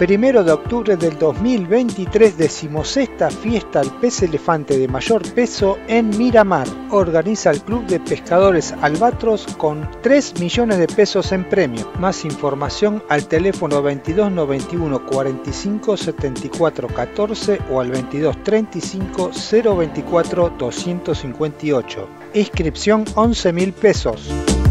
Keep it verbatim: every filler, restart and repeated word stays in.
Primero de octubre del dos mil veintitrés, decimosexta fiesta al pez elefante de mayor peso en Miramar. Organiza el Club de Pescadores Albatros con tres millones de pesos en premio. Más información al teléfono veintidós noventa y uno cuarenta y cinco setenta y cuatro catorce o al veintidós treinta y cinco cero veinticuatro doscientos cincuenta y ocho. Inscripción once mil pesos.